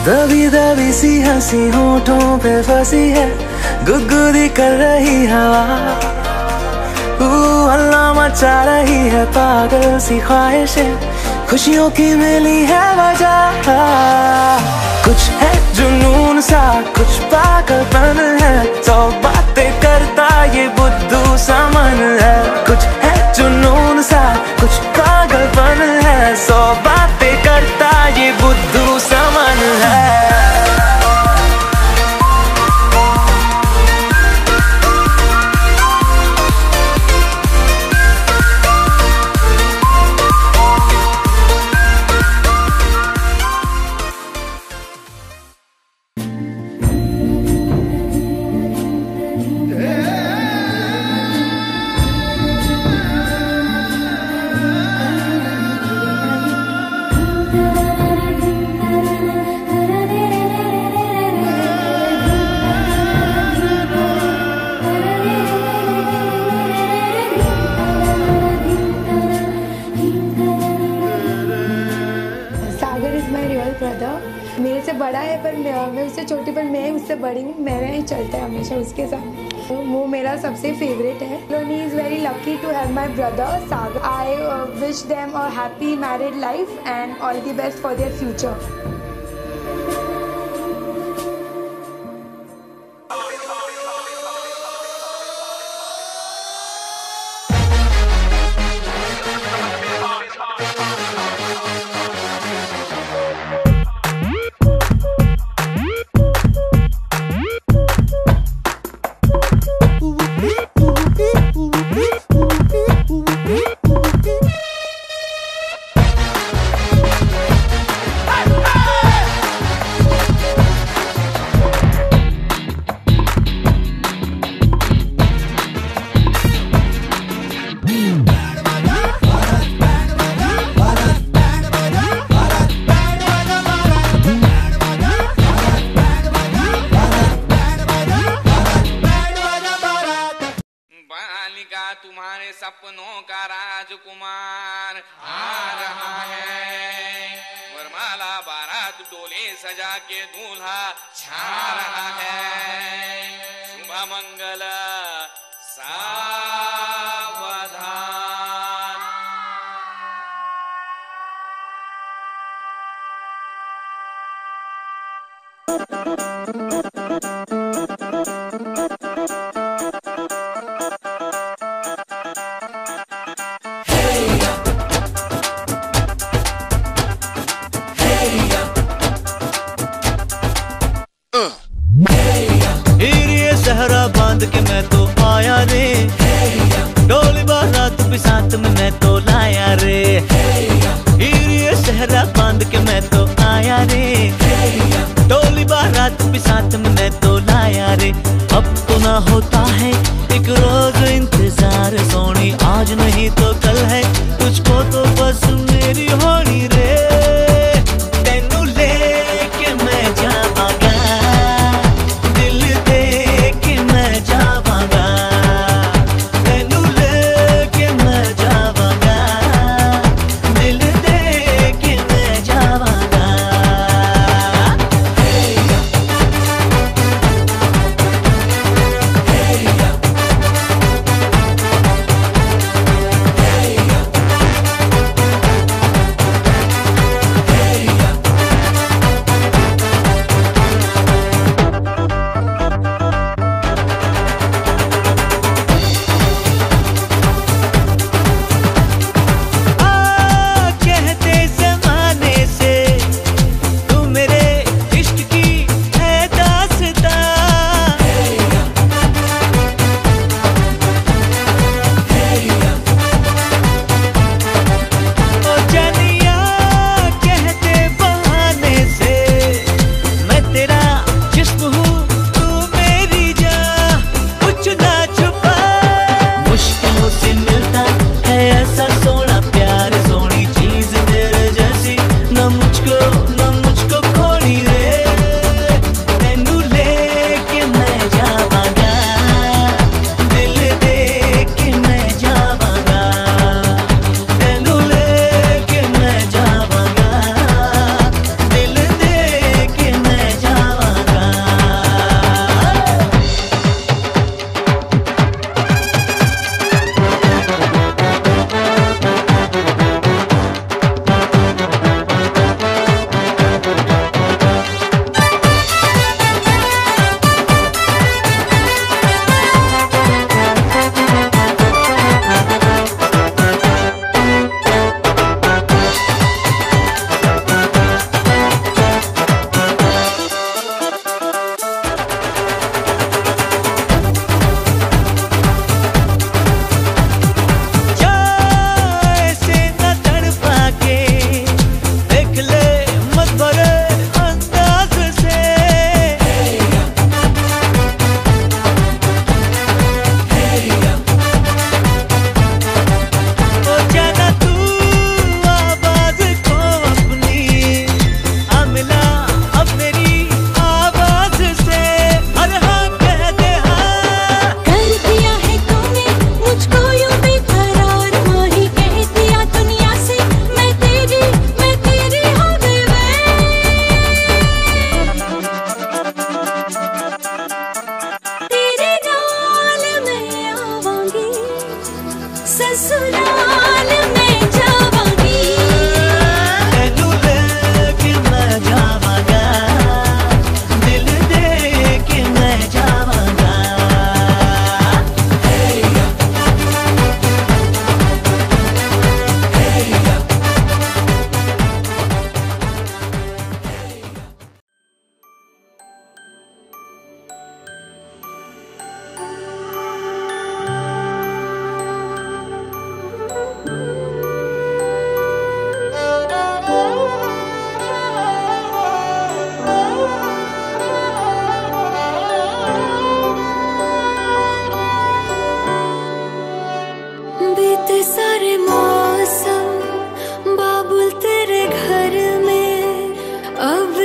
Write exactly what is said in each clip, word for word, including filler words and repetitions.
दबी दबी सी हंसी होठों पे फंसी है, गुदगुदी कर रही हवा, हल्ला मचा रही है पागल सी ख्वाहिशें, खुशियों की मिली है वजह। कुछ है जुनून सा, कुछ पागलपन है, सौ बातें करता ये बुद्धू सा मन है। कुछ है जुनून सा, कुछ पागलपन है, सौ बातें करता ये बुद्धू सा मन है। मेरे से बड़ा है पर मैं उससे छोटी, पर मैं उससे बड़ी हूँ। मेरा ही चलता है हमेशा उसके साथ, वो मेरा सबसे फेवरेट है। He is very lucky to have my brother Sagar. I wish them a happy married life and all the best for their future. तुम्हारे सपनों का राजकुमार आ रहा है, वरमाला बारात डोले सजा के दूल्हा छा रहा है। शुभ मंगल सावधान। सहरा बांध के मैं तो आया रे, डोली बारात भी साथ में मैं तो लाया रे। ये सहरा बांध के मैं तो आया रे, डोली बारात भी साथ में मैं तो लाया रे। अब तो ना होता है एक रोज इंतजार सोनी, आज नहीं तो कल है, तुझको तो बस मेरी होनी रे। तेनू लेके मैं जावांगा, दिल दे के मैं जावांगा,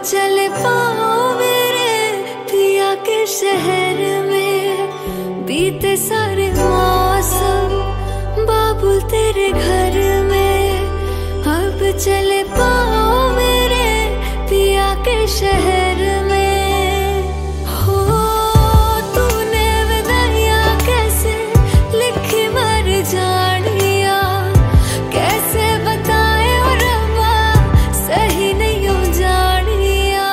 चले पाओ मेरे पिया के शहर में, बीते सारे मौसम बाबुल तेरे घर में। अब चले पाओ मेरे पिया के शहर में। हो तूने विदाइया कैसे लिखी मर जानिया, कैसे बताए और रब्बा सही नहीं हो जानिया।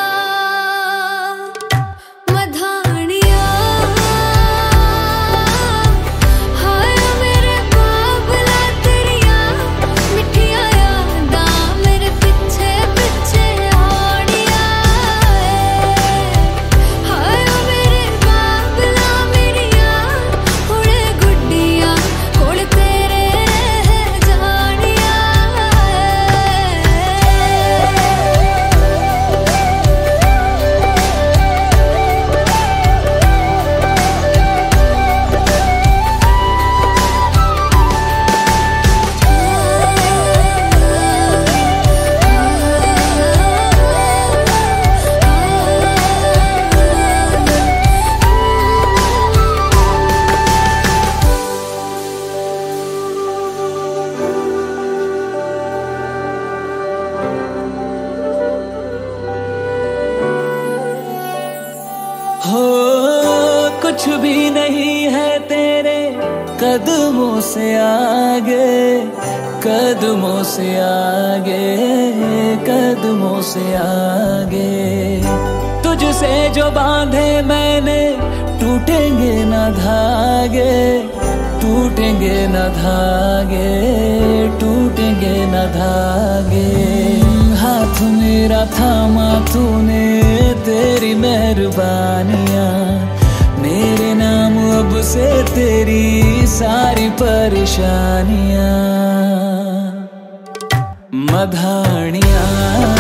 मधानिया हाय मेरे बाबला तेरिया मिठिया यादा मेरे पीछे पीछे आनिया। हाय मेरे बाबला मेरिया उड़े गुड्डिया कोल तेरे रह जानिया। हो कुछ भी नहीं है तेरे कदमों से आगे, कदमों से आगे, कदमों से आगे। तुझसे जो बांधे मैंने टूटेंगे न धागे, टूटेंगे न धागे, टूटेंगे न धागे। हाथ मेरा थामा तूने तेरी मेहरबानियां, मेरे नाम अब से तेरी सारी परेशानियां। मधानियां